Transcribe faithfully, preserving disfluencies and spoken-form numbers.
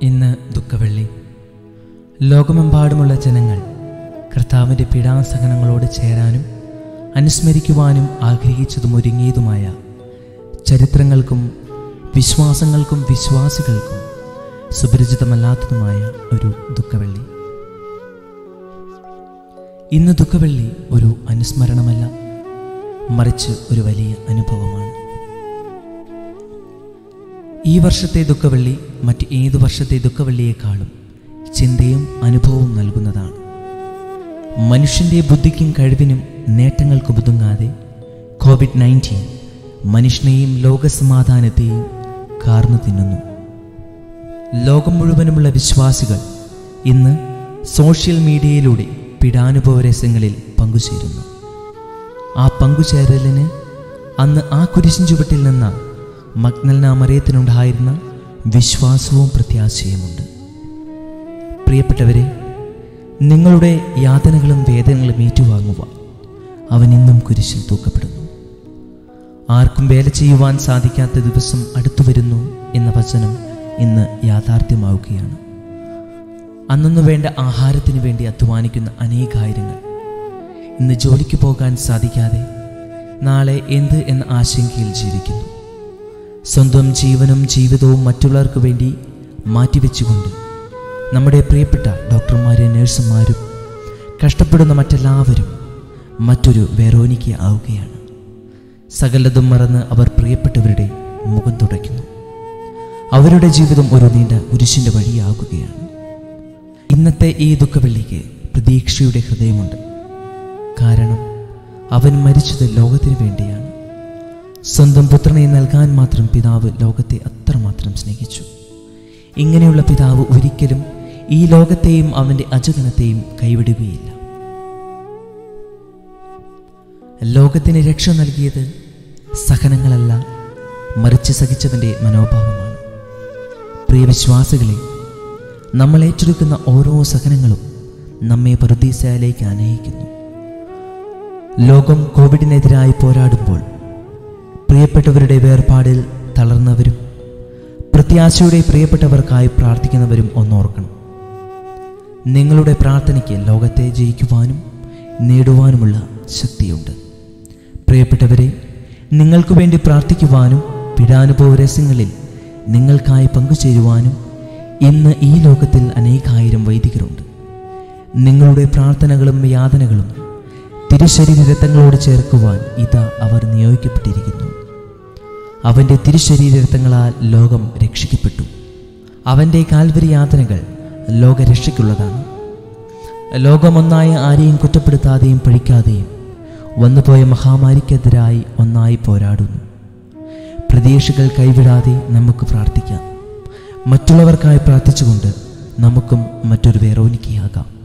ഇന്ന് ദുഃഖവെള്ളി. ലോകമെമ്പാടുമുള്ള ജനങ്ങൾ കർത്താവിൻ്റെ പീഡാസഹനങ്ങളോട് ചേരാനും അനുസ്മരിക്കുവാനും ആഗ്രഹിച്ചതും ഒരുങ്ങിയതുമായ ചരിത്രങ്ങൾക്കും വിശ്വാസങ്ങൾക്കും വിശ്വാസികൾക്കും സുപരിചിതമല്ലാത്തതുമായ ഒരു ദുഃഖവെള്ളി. ഇന്ന് ദുഃഖവെള്ളി ഒരു അനുസ്മരണമല്ല, മറിച്ച് ഒരു വലിയ അനുഭവമാണ്. ഈ വർഷത്തെ ദുഃഖവെള്ളി മറ്റ് ഏതു വർഷത്തെ ദുഃഖവെള്ളിയേക്കാളും ചിന്തയും അനുഭവവും നൽകുന്നതാണ്. മനുഷ്യൻ്റെ ബുദ്ധിക്കും കഴിവിനും നേട്ടങ്ങൾക്കും ഒതുങ്ങാതെ കോവിഡ് നയൻറ്റീൻ മനുഷ്യനെയും ലോകസമാധാനത്തെയും കാർന്നു തിന്നുന്നു. ലോകം മുഴുവനുമുള്ള വിശ്വാസികൾ ഇന്ന് സോഷ്യൽ മീഡിയയിലൂടെ പീഡാനുഭവ രഹസ്യങ്ങളിൽ പങ്കുചേരുന്നു. ആ പങ്കുചേരലിന് അന്ന് ആ കുരിശിൻ ചുവട്ടിൽ നിന്ന് മഗ്ദലന മറിയത്തിനുണ്ടായിരുന്ന വിശ്വാസവും പ്രത്യാശയുമുണ്ട്. പ്രിയപ്പെട്ടവരെ, നിങ്ങളുടെ യാതനകളും വേദനകളും ഏറ്റുവാങ്ങുവാൻ അവൻ ഇന്നും കുരിശിൽ തൂക്കപ്പെടുന്നു. ആർക്കും വേല ചെയ്യുവാൻ സാധിക്കാത്ത ദിവസം അടുത്തു വരുന്നു എന്ന വചനം ഇന്ന് യാഥാർത്ഥ്യമാവുകയാണ്. അന്നു വേണ്ട ആഹാരത്തിന് വേണ്ടി അധ്വാനിക്കുന്ന അനേകായിരങ്ങൾ ഇന്ന് ജോലിക്ക് പോകാൻ സാധിക്കാതെ നാളെ എന്ത് എന്ന ആശങ്കയിൽ ജീവിക്കുന്നു. സ്വന്തം ജീവനും ജീവിതവും മറ്റുള്ളവർക്ക് വേണ്ടി മാറ്റിവെച്ചുകൊണ്ട് നമ്മുടെ പ്രിയപ്പെട്ട ഡോക്ടർമാരും നഴ്സുമാരും കഷ്ടപ്പെടുന്ന മറ്റെല്ലാവരും മറ്റൊരു വെറോനിക്ക ആവുകയാണ്. സകലതും മറന്ന് അവർ പ്രിയപ്പെട്ടവരുടെ മുഖം തുടയ്ക്കുന്നു. അവരുടെ ജീവിതം ഒരു നീണ്ട കുരിശിൻ്റെ വഴിയാകുകയാണ്. ഇന്നത്തെ ഈ ദുഃഖവെള്ളിക്ക് പ്രതീക്ഷയുടെ ഹൃദയമുണ്ട്. കാരണം അവൻ മരിച്ചത് ലോകത്തിന് വേണ്ടിയാണ്. സ്വന്തം പുത്രനെ നൽകാൻ മാത്രം പിതാവ് ലോകത്തെ അത്രമാത്രം സ്നേഹിച്ചു. ഇങ്ങനെയുള്ള പിതാവ് ഒരിക്കലും ഈ ലോകത്തെയും അവൻ്റെ അജഗണത്തെയും കൈവിടുകയില്ല. ലോകത്തിന് രക്ഷ നൽകിയത് സഹനങ്ങളല്ല, മറിച്ച് സഹിച്ചവൻ്റെ മനോഭാവമാണ്. പ്രിയ വിശ്വാസികളെ, നമ്മൾ ഏറ്റെടുക്കുന്ന ഓരോ സഹനങ്ങളും നമ്മെ പറുദീസയിലേക്ക് ആനയിക്കുന്നു. ലോകം കോവിഡിനെതിരായി പോരാടുമ്പോൾ പ്രിയപ്പെട്ടവരുടെ വേർപാടിൽ തളർന്നവരും പ്രത്യാശയുടെ പ്രിയപ്പെട്ടവർക്കായി പ്രാർത്ഥിക്കുന്നവരും ഒന്നോർക്കണം. നിങ്ങളുടെ പ്രാർത്ഥനയ്ക്ക് ലോകത്തെ ജയിക്കുവാനും നേടുവാനുമുള്ള ശക്തിയുണ്ട്. പ്രിയപ്പെട്ടവരെ, നിങ്ങൾക്ക് വേണ്ടി പ്രാർത്ഥിക്കുവാനും പീഡാനുഭവ രഹസ്യങ്ങളിൽ നിങ്ങൾക്കായി പങ്കുചേരുവാനും ഇന്ന് ഈ ലോകത്തിൽ അനേകായിരം വൈദികരുണ്ട്. നിങ്ങളുടെ പ്രാർത്ഥനകളും യാതനകളും തിരുശരീര രക്തങ്ങളോട് ചേർക്കുവാൻ ഇതാ അവർ നിയോഗിക്കപ്പെട്ടിരിക്കുന്നു. അവൻ്റെ തിരുശരീര രക്തങ്ങളാൽ ലോകം രക്ഷിക്കപ്പെട്ടു. അവൻ്റെ കാൽവരി യാതനകൾ ലോകരക്ഷയ്ക്കുള്ളതാണ്. ലോകമൊന്നായ ആരെയും കുറ്റപ്പെടുത്താതെയും പഴിക്കാതെയും വന്നുപോയ മഹാമാരിക്കെതിരായി ഒന്നായി പോരാടുന്നു. പ്രതീക്ഷകൾ കൈവിടാതെ നമുക്ക് പ്രാർത്ഥിക്കാം. മറ്റുള്ളവർക്കായി പ്രാർത്ഥിച്ചുകൊണ്ട് നമുക്കും മറ്റൊരു വെറോനിക്കയാകാം.